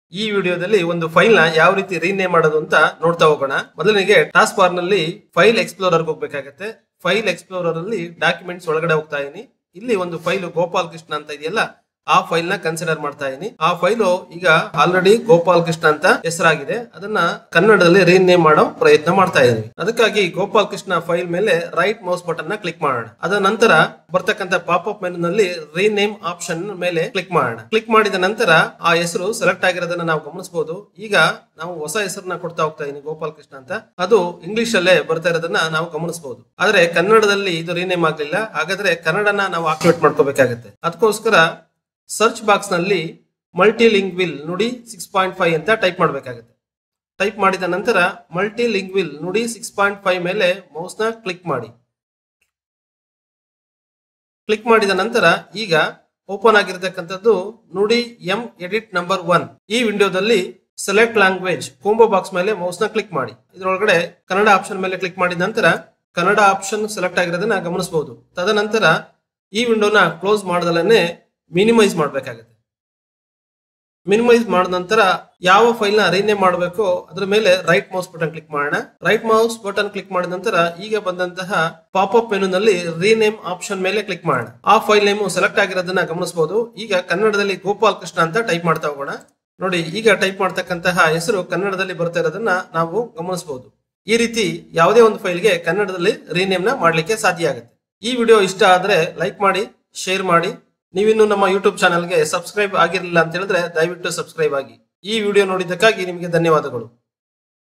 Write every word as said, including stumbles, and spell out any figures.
ಈ ವಿಡಿಯೋದಲ್ಲಿ ಒಂದು ಫೈಲ್ ನ ಯಾವ ರೀತಿ ರೀನೇಮ್ ಮಾಡೋದು ಅಂತ ನೋಡ್ತಾ ಹೋಗೋಣ. ಮೊದಲಿಗೆ ಟಾಸ್ಕ್ ಬಾರ್ ನಲ್ಲಿ ಫೈಲ್ ಎಕ್ಸ್ಪ್ಲೋರರ್ ಹೋಗ್ಬೇಕಾಗತ್ತೆ. ಫೈಲ್ ಎಕ್ಸ್ಪ್ಲೋರರ್ ಅಲ್ಲಿ ಡಾಕ್ಯುಮೆಂಟ್ಸ್ ಒಳಗಡೆ ಹೋಗ್ತಾ ಇದೀನಿ. ಇಲ್ಲಿ ಒಂದು ಫೈಲ್ ಗೋಪಾಲ್ ಕೃಷ್ಣ ಅಂತ ಇದೆಯಲ್ಲ, ಆ ಫೈಲ್ ನ ಕನ್ಸಿಡರ್ ಮಾಡ್ತಾ ಇದೀನಿ. ಆ ಫೈಲು ಈಗ ಆಲ್ರೆಡಿ ಗೋಪಾಲ್ ಕೃಷ್ಣ ಅಂತ ಹೆಸರಾಗಿದೆ. ಅದನ್ನ ಕನ್ನಡದಲ್ಲಿ ರೀನೇಮ್ ಮಾಡೋ ಪ್ರಯತ್ನ ಮಾಡ್ತಾ ಇದೀನಿ. ಅದಕ್ಕಾಗಿ ಗೋಪಾಲ್ ಕೃಷ್ಣ ಫೈಲ್ ಮೇಲೆ ರೈಟ್ ಮೌಸ್ ಬಟನ್ ನ ಕ್ಲಿಕ್ ಮಾಡೋಣ. ಅದರ ನಂತರ ಬರ್ತಕ್ಕಂಥ ಪಾಪ್ ಅಪ್ ಮೆನು ನಲ್ಲಿ ರೀನೇಮ್ ಆಪ್ಷನ್ ಮೇಲೆ ಕ್ಲಿಕ್ ಮಾಡೋಣ. ಕ್ಲಿಕ್ ಮಾಡಿದ ನಂತರ ಆ ಹೆಸರು ಸೆಲೆಕ್ಟ್ ಆಗಿರೋದನ್ನ ನಾವು ಗಮನಿಸಬಹುದು. ಈಗ ನಾವು ಹೊಸ ಹೆಸರನ್ನ ಕೊಡ್ತಾ ಹೋಗ್ತಾ ಇದೀನಿ, ಗೋಪಾಲ್ ಕೃಷ್ಣ ಅಂತ. ಅದು ಇಂಗ್ಲಿಷ್ ಅಲ್ಲೇ ಬರ್ತಾ ಇರೋದನ್ನ ನಾವು ಗಮನಿಸಬಹುದು. ಆದ್ರೆ ಕನ್ನಡದಲ್ಲಿ ಇದು ರೀನೇಮ್ ಆಗ್ಲಿಲ್ಲ. ಹಾಗಾದ್ರೆ ಕನ್ನಡನ ನಾವು ಆಕ್ಟಿವೇಟ್ ಮಾಡ್ಕೋಬೇಕಾಗತ್ತೆ. ಅದಕ್ಕೋಸ್ಕರ ಸರ್ಚ್ ಬಾಕ್ಸ್ ನಲ್ಲಿ multilingual Nudi six point five ಅಂತ ಟೈಪ್ ಮಾಡಬೇಕಾಗುತ್ತೆ. ಟೈಪ್ ಮಾಡಿದ ನಂತರ multilingual Nudi six point five ಮೇಲೆ ಮೌಸ್ ನ ಕ್ಲಿಕ್ ಮಾಡಿ. ಕ್ಲಿಕ್ ಮಾಡಿದ ನಂತರ ಈಗ ಓಪನ್ ಆಗಿರತಕ್ಕಂಥದ್ದು ನುಡಿ ಎಂ ಎಡಿಟ್ ನಂಬರ್ ಒನ್. ಈ ವಿಂಡೋದಲ್ಲಿ ಸೆಲೆಕ್ಟ್ ಲ್ಯಾಂಗ್ವೇಜ್ ಕೋಂಬೋ ಬಾಕ್ಸ್ ಮೇಲೆ ಮೌಸ್ ನ ಕ್ಲಿಕ್ ಮಾಡಿ. ಇದರೊಳಗಡೆ ಕನ್ನಡ ಆಪ್ಷನ್ ಮೇಲೆ ಕ್ಲಿಕ್ ಮಾಡಿದ ನಂತರ ಕನ್ನಡ ಆಪ್ಷನ್ ಸೆಲೆಕ್ಟ್ ಆಗಿರೋದನ್ನ ಗಮನಿಸಬಹುದು. ತದನಂತರ ಈ ವಿಂಡೋನ ಕ್ಲೋಸ್ ಮಾಡದಲ್ಲೇ ಮಿನಿಮೈಸ್ ಮಾಡಬೇಕಾಗುತ್ತೆ. ಮಿನಿಮೈಸ್ ಮಾಡಿದ ನಂತರ ಯಾವ ಫೈಲ್ ನ ರೀನೇಮ್ ಮಾಡಬೇಕು ಅದ್ರ ಮೇಲೆ ರೈಟ್ ಮೌಸ್ ಬಟನ್ ಕ್ಲಿಕ್ ಮಾಡೋಣ. ರೈಟ್ ಮೌಸ್ ಬಟನ್ ಕ್ಲಿಕ್ ಮಾಡಿದ ನಂತರ ಈಗ ಬಂದಂತಹ ಪಾಪ್ ಅಪ್ ಮೆನು ನಲ್ಲಿ ರೀನೇಮ್ ಆಪ್ಷನ್ ಮೇಲೆ ಕ್ಲಿಕ್ ಮಾಡೋಣ. ಆ ಫೈಲ್ ನೇಮ್ ಸೆಲೆಕ್ಟ್ ಆಗಿರೋದನ್ನ ಗಮನಿಸಬಹುದು. ಈಗ ಕನ್ನಡದಲ್ಲಿ ಗೋಪಾಲ್ ಕೃಷ್ಣ ಅಂತ ಟೈಪ್ ಮಾಡ್ತಾ ಹೋಗೋಣ. ನೋಡಿ, ಈಗ ಟೈಪ್ ಮಾಡ್ತಕ್ಕಂತಹ ಹೆಸರು ಕನ್ನಡದಲ್ಲಿ ಬರ್ತಾ ಇರೋದನ್ನ ನಾವು ಗಮನಿಸಬಹುದು. ಈ ರೀತಿ ಯಾವುದೇ ಒಂದು ಫೈಲ್ಗೆ ಕನ್ನಡದಲ್ಲಿ ರೀನೇಮ್ ನ ಮಾಡ್ಲಿಕ್ಕೆ ಸಾಧ್ಯ ಆಗುತ್ತೆ. ಈ ವಿಡಿಯೋ ಇಷ್ಟ ಆದ್ರೆ ಲೈಕ್ ಮಾಡಿ, ಶೇರ್ ಮಾಡಿ. ನೀವಿನ್ನು ನಮ್ಮ ಯೂಟ್ಯೂಬ್ ಚಾನಲ್ಗೆ ಸಬ್ಸ್ಕ್ರೈಬ್ ಆಗಿರಲಿಲ್ಲ ಅಂತ ಹೇಳಿದ್ರೆ ದಯವಿಟ್ಟು ಸಬ್ಸ್ಕ್ರೈಬ್ ಆಗಿ. ಈ ವಿಡಿಯೋ ನೋಡಿದ್ದಕ್ಕಾಗಿ ನಿಮಗೆ ಧನ್ಯವಾದಗಳು.